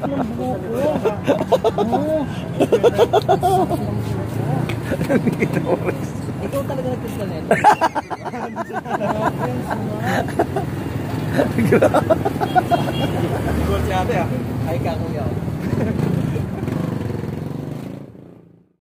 ng buko. Ikaw talaga nagtisla na ito. Grabe. Siguro si ate ah. Ay ka kuya.